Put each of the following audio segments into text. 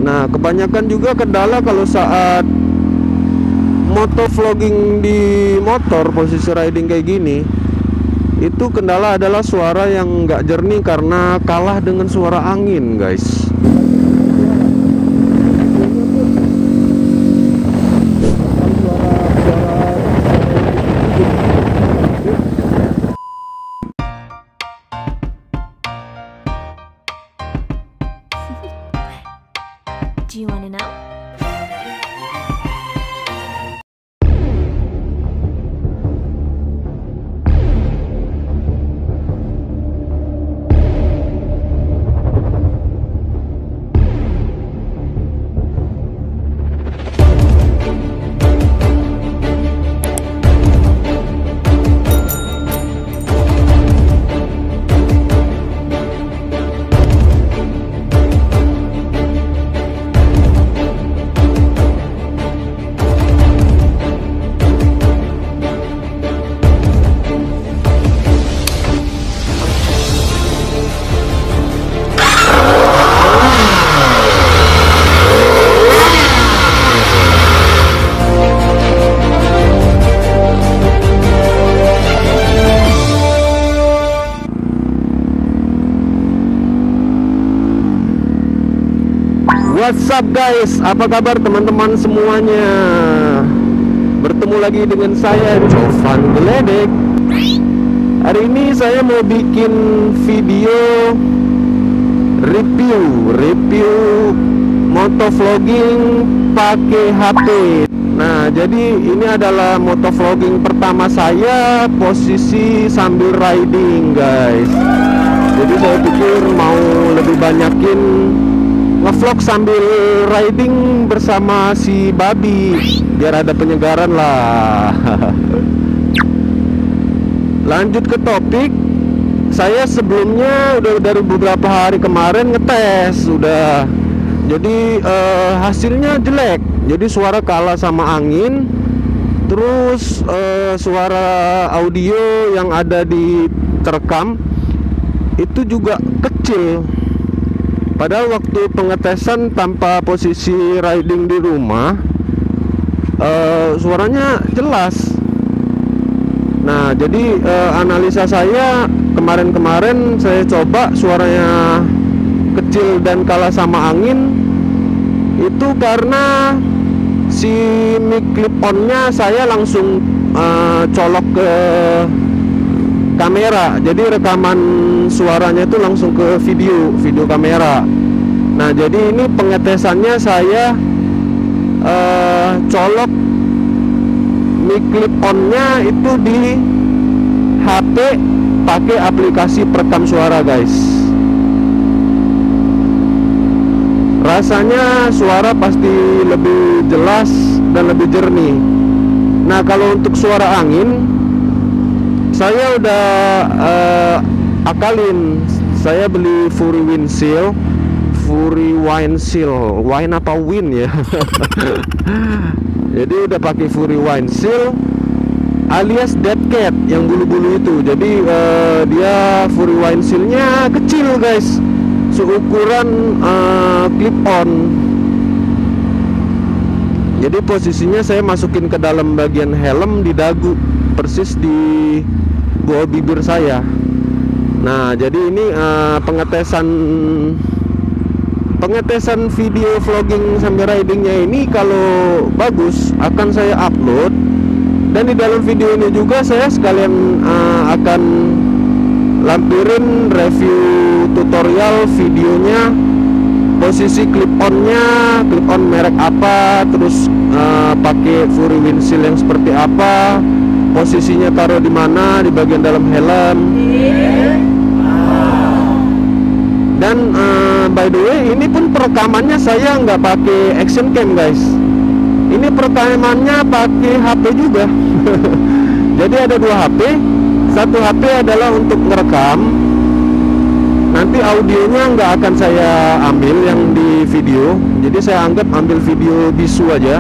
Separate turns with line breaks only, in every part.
Nah, kebanyakan juga kendala kalau saat motovlogging di motor posisi riding kayak gini, itu kendala adalah suara yang nggak jernih karena kalah dengan suara angin, guys.
Do you wanna know? What's up guys, apa kabar teman-teman semuanya? Bertemu lagi dengan saya Jovan Geledek. Hari ini saya mau bikin video review motovlogging pakai HP. Nah, jadi ini adalah motovlogging pertama saya posisi sambil riding, guys. Jadi saya pikir mau lebih banyakin ngevlog sambil riding bersama si Babi, biar ada penyegaran lah. Lanjut ke topik. Saya sebelumnya udah dari beberapa hari kemarin ngetes udah. Jadi hasilnya jelek. Jadi suara kalah sama angin. Terus suara audio yang ada di terekam itu juga kecil. Padahal waktu pengetesan tanpa posisi riding di rumah, suaranya jelas. Nah, jadi analisa saya kemarin saya coba suaranya kecil dan kalah sama angin. Itu karena si mic clip-onnya saya langsung colok ke kamera, jadi rekaman suaranya itu langsung ke video kamera. Nah, jadi ini pengetesannya saya colok mic clip-onnya itu di HP pakai aplikasi perekam suara, guys. Rasanya suara pasti lebih jelas dan lebih jernih. Nah, kalau untuk suara angin saya udah akalin. Saya beli Fury Windshield, wine apa win ya. Jadi udah pakai Fury Windshield alias Dead Cat yang bulu-bulu itu. Jadi dia Fury Windshieldnya kecil, guys, seukuran clip on. Jadi posisinya saya masukin ke dalam bagian helm di dagu, persis di bawah bibir saya. Nah, jadi ini pengetesan video vlogging sambil ridingnya ini kalau bagus akan saya upload. Dan di dalam video ini juga saya sekalian akan lampirin review tutorial videonya, posisi clip on merek apa, terus pakai Fury Windshield yang seperti apa, posisinya taruh di mana di bagian dalam helm. Dan by the way, ini pun perekamannya saya nggak pakai action cam, guys. Ini perekamannya pakai HP juga. Jadi ada dua HP. Satu HP adalah untuk ngerekam. Nanti audionya nggak akan saya ambil yang di video. Jadi saya anggap ambil video bisu aja.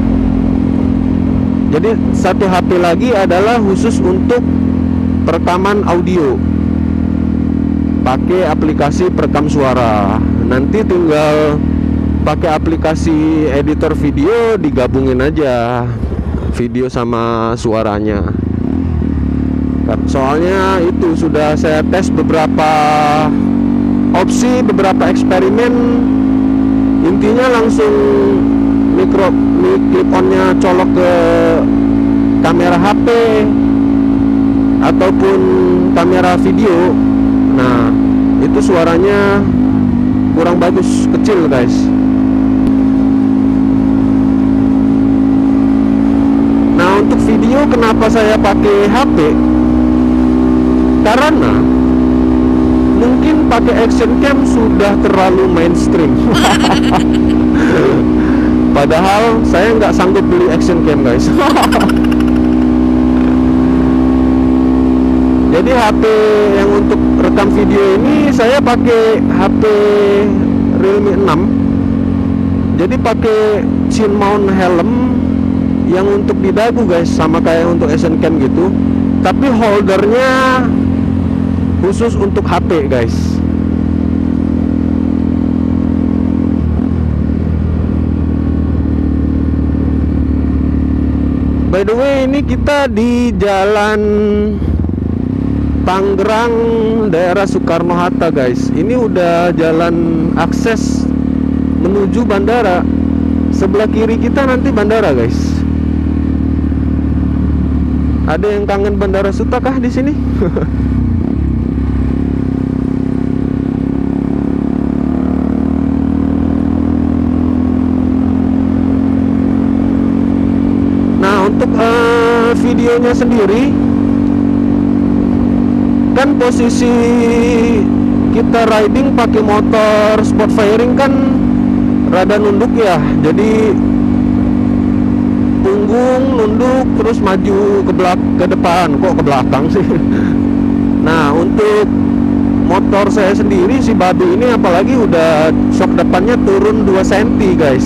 Jadi satu HP lagi adalah khusus untuk perekaman audio, pakai aplikasi perekam suara. Nanti tinggal
pakai aplikasi editor video, digabungin aja video sama suaranya. Soalnya itu sudah saya tes beberapa opsi, beberapa eksperimen. Intinya langsung clip onnya colok ke kamera HP ataupun kamera video. Nah, itu suaranya kurang bagus, kecil guys. Nah, untuk video kenapa saya pakai HP? Karena mungkin pakai action cam sudah terlalu mainstream. Padahal saya nggak sanggup beli action cam guys. Jadi HP yang untuk rekam video ini saya pakai HP Realme 6. Jadi pakai chin mount helm yang untuk di dagu guys, sama kayak untuk action cam gitu. Tapi holdernya khusus untuk HP guys. By the way, ini kita di jalan Tangerang, daerah Soekarno-Hatta guys. Ini udah jalan akses menuju bandara. Sebelah kiri kita nanti bandara guys. Ada yang kangen Bandara Suta kah di sini? Nah, untuk videonya sendiri, kan posisi kita riding pakai motor sport firing kan rada nunduk ya. Jadi punggung nunduk terus maju ke depan, kok ke belakang sih. Nah, untuk motor saya sendiri si babi ini apalagi udah shock depannya turun 2 cm guys.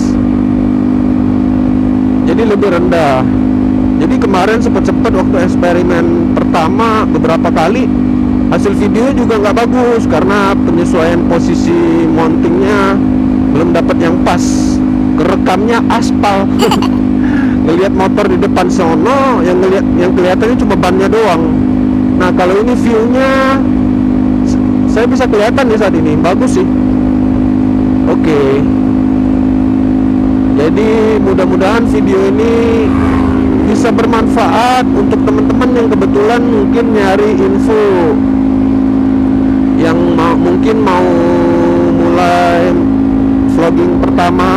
Jadi lebih rendah. Jadi kemarin sempet-sempet waktu eksperimen pertama beberapa kali, hasil video juga nggak bagus karena penyesuaian posisi mountingnya belum dapat yang pas. Kerekamnya aspal. Ngelihat motor di depan sono, yang kelihatannya cuma bannya doang. Nah, kalau ini view-nya saya bisa kelihatan ya saat ini, bagus sih. Oke. Jadi mudah-mudahan video ini bisa bermanfaat untuk teman-teman yang kebetulan mungkin nyari info, yang mungkin mau mulai vlogging pertama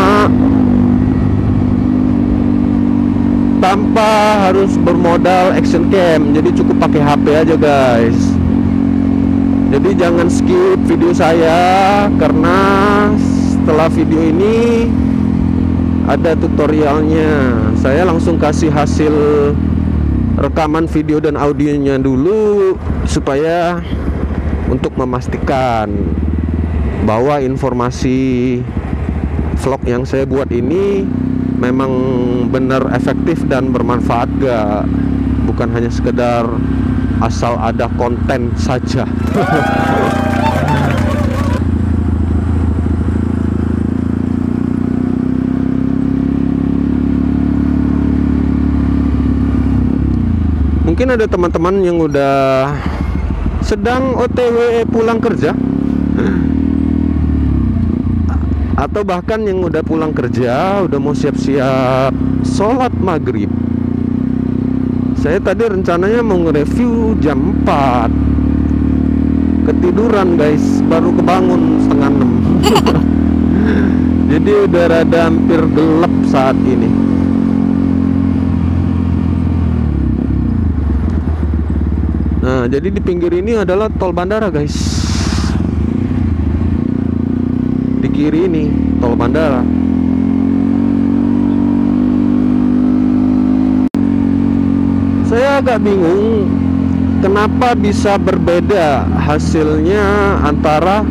tanpa harus bermodal action cam. Jadi cukup pakai HP aja guys. Jadi jangan skip video saya, karena setelah video ini ada tutorialnya. Saya langsung kasih hasil rekaman video dan audionya dulu, supaya untuk memastikan bahwa informasi vlog yang saya buat ini memang benar efektif dan bermanfaat gak, bukan hanya sekedar asal ada konten saja. Mungkin ada teman-teman yang udah sedang OTW pulang kerja, atau bahkan yang udah pulang kerja, udah mau siap-siap sholat maghrib. Saya tadi rencananya mau nge-review jam 4. Ketiduran guys, baru kebangun setengah 6. Jadi udah rada hampir gelap saat ini. Nah, jadi di pinggir ini adalah tol bandara guys. Di kiri ini tol bandara. Saya agak bingung kenapa bisa berbeda hasilnya antara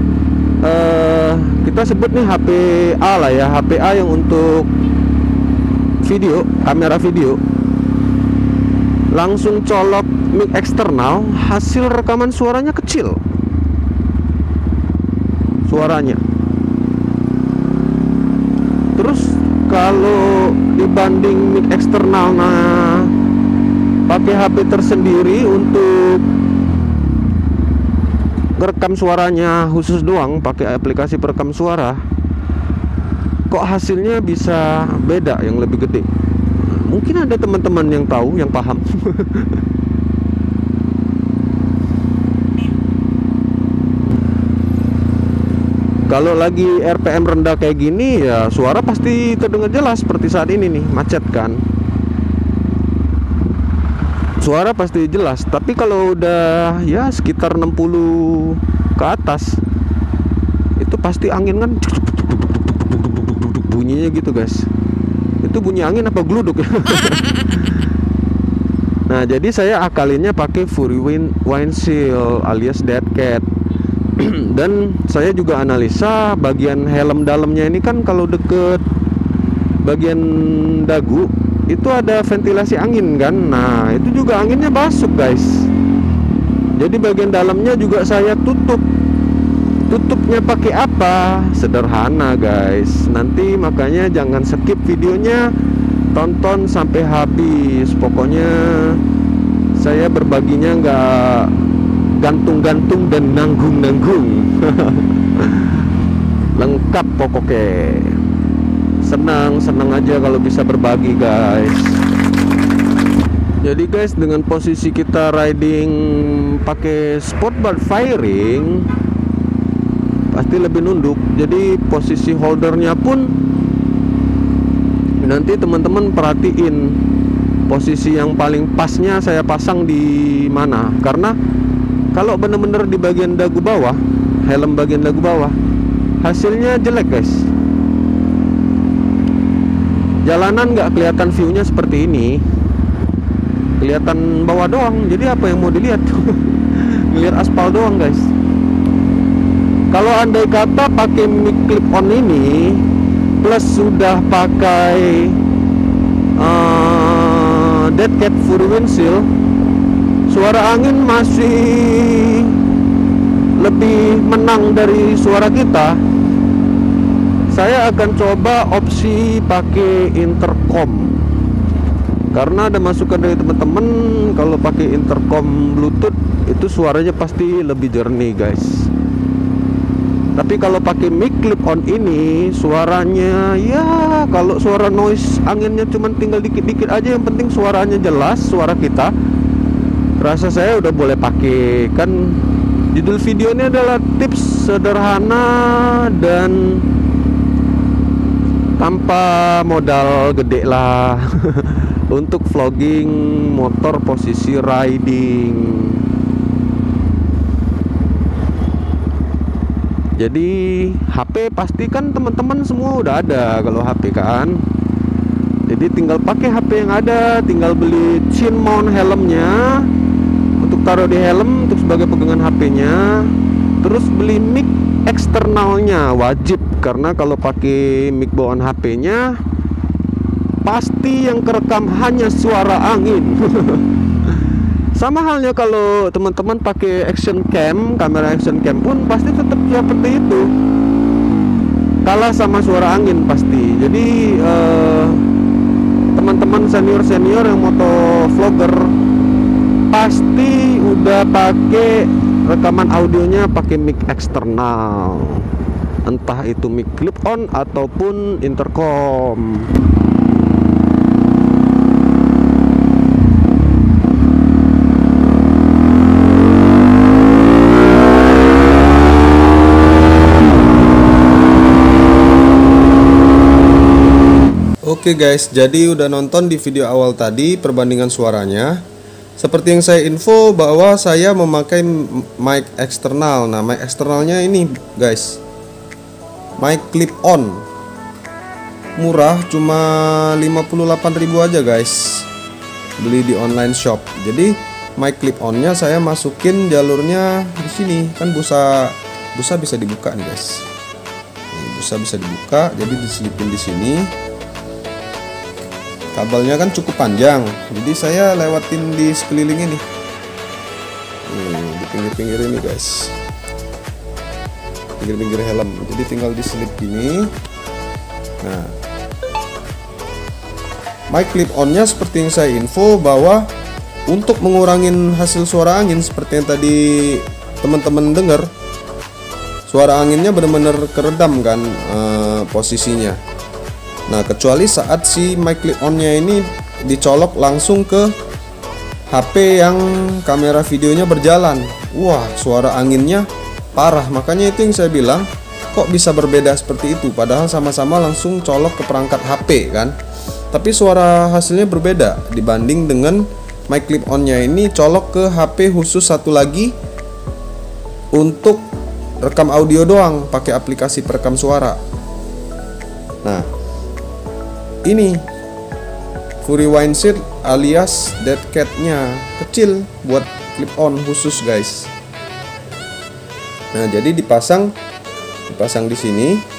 kita sebut nih HP A lah ya, HP A yang untuk video, kamera video. Langsung colok mic eksternal, hasil rekaman suaranya kecil. Suaranya kalau dibanding mic eksternal, nah pakai HP tersendiri untuk ngerekam suaranya khusus doang, pakai aplikasi perekam suara, kok hasilnya bisa beda yang lebih gede. Mungkin ada teman-teman yang tahu, yang paham. Kalau lagi RPM rendah kayak gini ya suara pasti terdengar jelas, seperti saat ini nih, macet kan, suara pasti jelas. Tapi kalau udah ya sekitar 60 ke atas, itu pasti angin kan bunyinya gitu guys. Itu bunyi angin apa gluduk ya? Nah, jadi saya akalinnya pakai Fury Windshield alias Dead Cat. Dan saya juga analisa bagian helm dalamnya ini kan, kalau deket bagian dagu itu ada ventilasi angin kan. Nah, itu juga anginnya masuk guys. Jadi bagian dalamnya juga saya tutup. Tutupnya pakai apa? Sederhana guys. Nanti makanya jangan skip videonya, tonton sampai habis. Pokoknya saya berbaginya nggak gantung-gantung dan nanggung-nanggung. Lengkap pokoknya. Senang aja kalau bisa berbagi guys. Jadi guys, dengan posisi kita riding pakai sport firing pasti lebih nunduk. Jadi posisi holdernya pun nanti teman-teman perhatiin posisi yang paling pasnya saya pasang di mana. Karena kalau bener-bener di bagian dagu bawah, helm bagian dagu bawah, hasilnya jelek guys. Jalanan nggak kelihatan viewnya seperti ini, kelihatan bawah doang. Jadi apa yang mau dilihat? Lihat aspal doang guys. Kalau andai kata pakai mic clip on ini plus sudah pakai Dead Cat Fury Windshield, suara angin masih lebih menang dari suara kita. Saya akan coba opsi pakai intercom, karena ada masukan dari teman-teman kalau pakai intercom Bluetooth itu suaranya pasti lebih jernih guys. Tapi kalau pakai mic clip on ini suaranya ya, kalau suara noise anginnya cuman tinggal dikit-dikit aja, yang penting suaranya jelas, suara kita. Rasa saya udah boleh pakai. Kan judul video ini adalah tips sederhana dan tanpa modal gede lah untuk vlogging motor posisi riding. Jadi HP pasti kan teman-teman semua udah ada kalau HP kan. Jadi tinggal pakai HP yang ada, tinggal beli chin mount helmnya untuk taruh di helm untuk sebagai pegangan HP-nya. Terus beli mic eksternalnya wajib, karena kalau pakai mic bawaan HP-nya pasti yang kerekam hanya suara angin. Sama halnya kalau teman-teman pakai action cam, kamera action cam pun pasti tetap seperti itu, kalah sama suara angin pasti. Jadi teman-teman senior yang moto vlogger pasti udah pakai rekaman audionya pakai mic eksternal, entah itu mic clip on ataupun intercom.
Oke guys, jadi udah nonton di video awal tadi perbandingan suaranya. Seperti yang saya info bahwa saya memakai mic eksternal. Nah, mic eksternalnya ini guys, mic clip on, murah, cuma 58.000 aja guys, beli di online shop. Jadi mic clip onnya saya masukin jalurnya di sini, kan busa bisa dibuka nih guys. Nih, busa bisa dibuka, jadi diselipin di sini. Kabelnya kan cukup panjang, jadi saya lewatin di sekeliling ini, di pinggir-pinggir ini guys, pinggir-pinggir helm. Jadi tinggal diselip gini. Nah,
mic clip on-nya seperti yang saya info bahwa untuk mengurangin hasil suara angin seperti yang tadi teman-teman dengar, suara anginnya benar-benar keredam kan posisinya. Nah, kecuali saat si mic clip on-nya ini dicolok langsung ke HP yang kamera videonya berjalan. Wah, suara anginnya parah. Makanya itu yang saya bilang, kok bisa berbeda seperti itu padahal sama-sama langsung colok ke perangkat HP kan. Tapi suara hasilnya berbeda dibanding dengan mic clip on-nya ini colok ke HP khusus satu lagi untuk rekam audio doang pakai aplikasi perekam suara. Nah, ini Fury Wineshield alias Dead Cat-nya kecil buat clip on khusus guys. Nah, jadi dipasang di sini.